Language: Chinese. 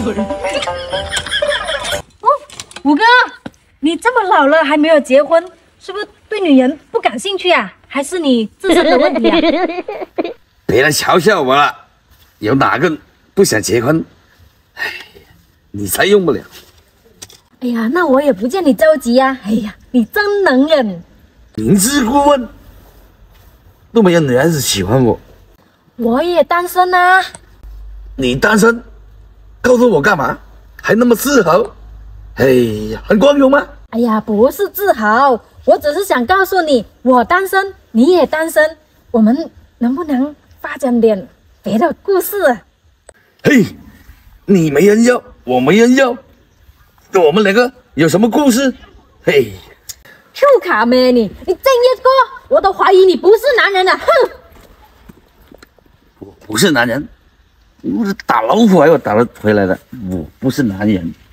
哦，五哥，你这么老了还没有结婚，是不是对女人不感兴趣啊？还是你自身的问题啊？ 别来嘲笑我了，有哪个不想结婚？哎呀，你才用不了。 哎呀，那我也不见你着急啊。哎呀，你真能忍。 明知故问，都没有女孩子喜欢我。 我也单身啊。 你单身，告诉我干嘛？还那么自豪？哎呀，很光荣吗？ 哎呀，不是自豪，我只是想告诉你，我单身，你也单身，我们能不能发展点别的故事啊？ 嘿，你没人要，我没人要，我们两个有什么故事？嘿， 臭卡咩你正一个，我都怀疑你不是男人了，哼！ 我不是男人，我是打老虎还有打得回来的，我不是男人。